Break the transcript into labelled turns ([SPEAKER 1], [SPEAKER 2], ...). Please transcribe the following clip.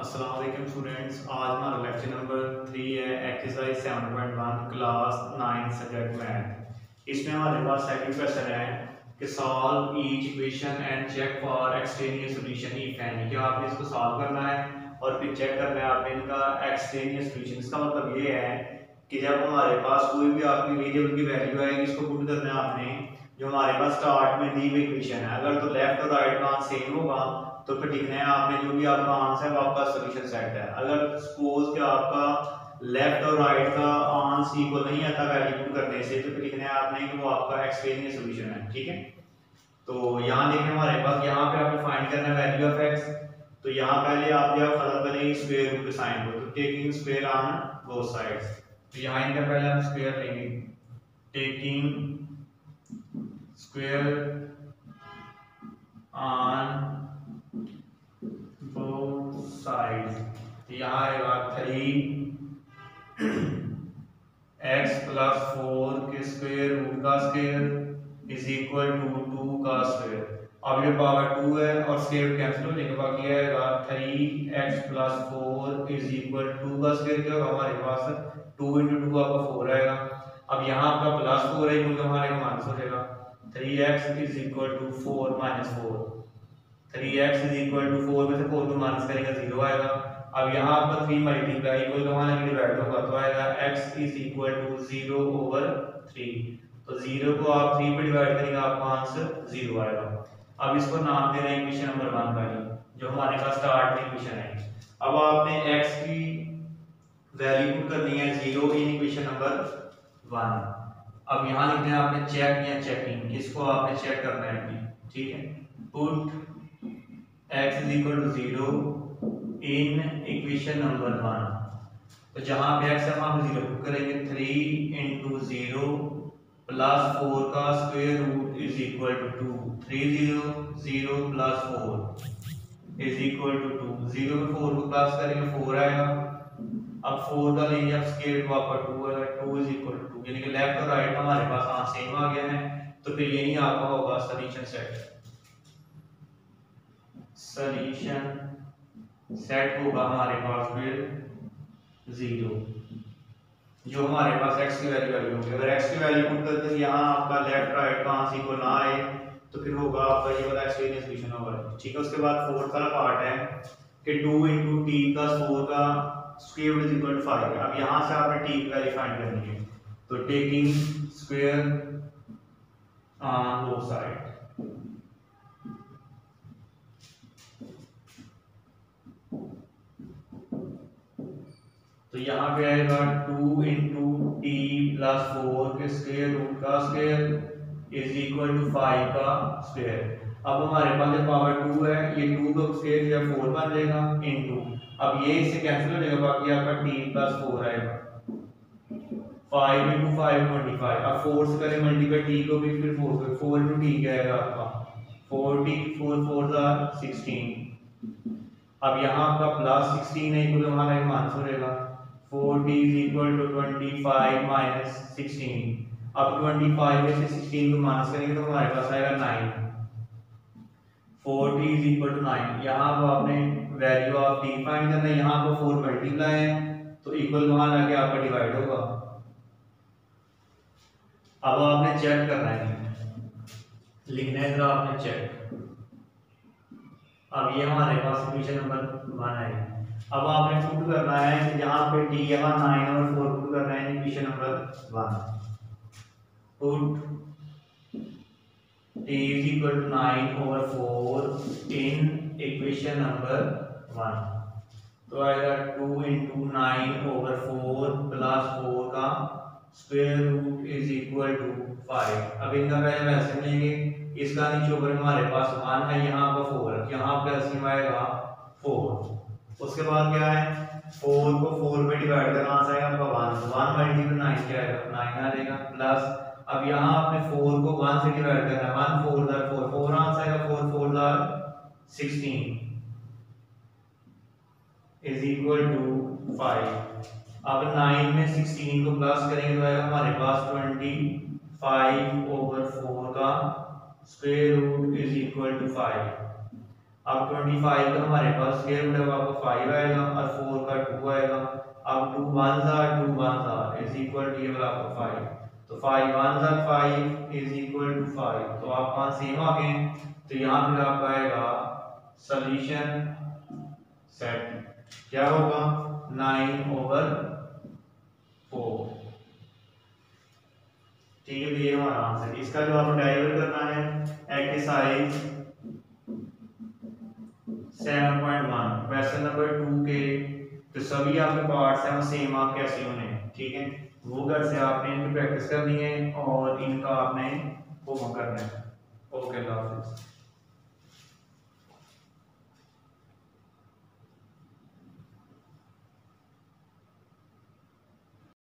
[SPEAKER 1] अस्सलाम वालेकुम स्टूडेंट्स। आज हमारा लेक्चर नंबर 3 है एक्सरसाइज 7.1 क्लास 9 सब्जेक्ट मैथ। इसमें हमारे पास सेकंड क्वेश्चन है कि solve each equation and check for extraneous solution if any. क्या आपने इसको सॉल्व करना है और फिर चेक करना है आपने इनका एक्सट्रेनियस सॉल्यूशन। इसका मतलब ये है कि जब हमारे पास कोई भी आपकी वेरिएबल की वैल्यू आएगी इसको पुट करना है आपने जो हमारे पास स्टार्ट में दी हुई इक्वेशन है। अगर तो लेफ्ट और राइट का आंसर सेम होगा तो फिर लिखना है आपने जो भी आपका आंसर है वो आपका सॉल्यूशन सेट है। अगर सपोज कि आपका लेफ्ट और राइट का आंसर इक्वल नहीं आता वैल्यू पुट करने से तो फिर लिखना है आपने कि वो आपका एक्सट्रेनियस सॉल्यूशन है। ठीक है, तो यहाँ देखिए हमारे पास यहाँ पे आपने फाइंड करना है वैल्यू ऑफ एक्स। तो यहाँ पहले आप जब खत्म करेंगे स्क्वायर रूट के साइन को, तो taking square on both sides. तो यहाँ इनका पहले हम स्क्वायर लेंगे, taking square on both sides. यहाँ आएगा 3 x प्लस 4 के स्क्वायर रूट का स्क्वायर इज इक्वल टू 2 का स्क्वायर। अब ये पावर 2 है और स्क्वायर कैंसिल हो जाएगा, बाकी आएगा 3x प्लस 4 इज इक्वल 2 का स्क्वायर। क्या होगा हमारे पास 2 into 2 आपका 4 आएगा। अब यहाँ आपका प्लस 4 है क्योंकि हमारे माइनस हो जाएगा। 3x is equal to 4 minus 4। 3x is equal to 4 में से 4 को माइनस करेंगे 0 आएगा। अब यहाँ आपका 3 मल्टीप्लाई इक्वल तो हमारा डिवाइड होगा तो आएगा x is equal to 0 over 3। तो 0 को आप 3 पे डिवाइड करेंगे आपका आंसर 0 आएगा। अब इसको नाम दे रहे हैं इक्वेशन नंबर 1 का, जो हमारे पास स्टार्ट में इक्वेशन है। अब आपने x की वैल्यू पुट करनी है 0 इन इक्वेशन नंबर 1। अब यहाँ लिखना है आपने चेक या चेकिंग, किसको आपने चेक करना है अपनी। ठीक है, put x is equal to 0 in equation number 1। तो जहां पे x है वहां पे 0 पुट करेंगे। 3 into 0 प्लस 4 का square root is equal to 2। 3 0 0 plus 4 is equal to 2। 0 में 4 को प्लस करेंगे 4 आएगा। अब 4 का लेंगे अब स्क्वायर रूट आपका 2 है, 2 इज इक्वल टू 2, यानी कि लेफ्ट और राइट हमारे पास आंसर सेम आ गया है। तो फिर यही आपका होगा सॉल्यूशन सेट। सॉल्यूशन सेट होगा हमारे पास फिर 0, जो हमारे पास x की वैल्यू होगी। अगर x की वैल्यू पुट करते हैं यहाँ आपका लेफ्ट राइट का आंसर इक्वल ना आए तो फिर होगा आपका ये वाला एक्सट्रेनियस सॉल्यूशन होगा। ठीक है, उसके बाद फोर्थ वाला पार्ट है कि 2 into t प्लस 4 का square root is equal to 5। अब यहाँ से आपने t की वैल्यू फाइंड करनी है, तो taking square on both side. तो यहाँ पे आएगा 2 into t प्लस 4 के स्क्वायर रूट का स्क्वायर इज इक्वल टू 5 का स्क्वायर। अब हमारे पास जो पावर 2 है ये 2 का स्क्वायर या 4 बन जाएगा इनटू, अब ये इससे कैंसिल हो जाएगा, बाकी आपका t प्लस 4 आएगा। 5 into 5 25। अब 4 से करें मल्टीप्लाई t को भी फिर 4 को, 4 into t क्या आएगा आपका 40, 4 4 16। अब यहाँ आपका प्लस 16 है इक्वल हमारा माइनस हो जाएगा। 40 is equal to 25 minus 16। अब 25 में से 16 को माइनस करेंगे तो हमारे पास आएगा 9। 40 is equal to 9। यहाँ पर आपने वैल्यू ऑफ t फाइंड करना है, यहाँ पर 4 मल्टीप्लाई है तो इक्वल वहां जाके आपका डिवाइड होगा। अब आपने चेक करना है, लिखना है जरा आपने चेक। अब ये हमारे पास इक्वेशन नंबर 1 है। अब आपने पुट करना है कि यहाँ पे t है 9 और 4 पुट करना है इक्वेशन नंबर 1। पुट t is equal to 9 over 4 in equation number 1। तो आएगा 2 into 9 over 4 प्लस 4 का square root is equal to 5। अब इनका पहले वैसे लेंगे, इसका नीचे ऊपर हमारे पास 1 है, यहाँ पर 4 है, यहाँ पे एलसीएम आएगा 4। उसके बाद क्या है 4 को 4 पे डिवाइड करना आंसर आएगा आपका 1 मल्टीप्लाई 9 क्या आएगा 9 आ जाएगा प्लस। अब यहाँ आपने 4 को 1 से डिवाइड करना है, 1 4 दार 4 4 आंसर आएगा 4 4 दार 16 इज इक्वल टू 5। अब 9 में 16 को प्लस करेंगे तो आएगा हमारे पास 25 over 4 का square root is equal to 5। अब 25 का हमारे पास स्क्वायर रूट है, आपको 5 आएगा और 4 का 2 आएगा। अब 2 1 इज इक्वल टू ये वाला आपको 5, तो 5 1 5 इज इक्वल टू 5, तो आप वहां सेम आ गए। तो यहाँ फिर आपका आएगा सॉल्यूशन सेट क्या होगा 9/4। ठीक है, तो ये हमारा आंसर। इसका जो आपको डेरिवेट करना है एक्सरसाइज 7.1 क्वेश्चन नंबर 2 के तो सभी आपके पार्ट्स हैं वो सेम आप कैसे होने हैं, ठीक है। वो घर से आपने इनकी प्रैक्टिस करनी है और इनका आपने होमवर्क करना है। ओके, अल्लाह हाफिज़।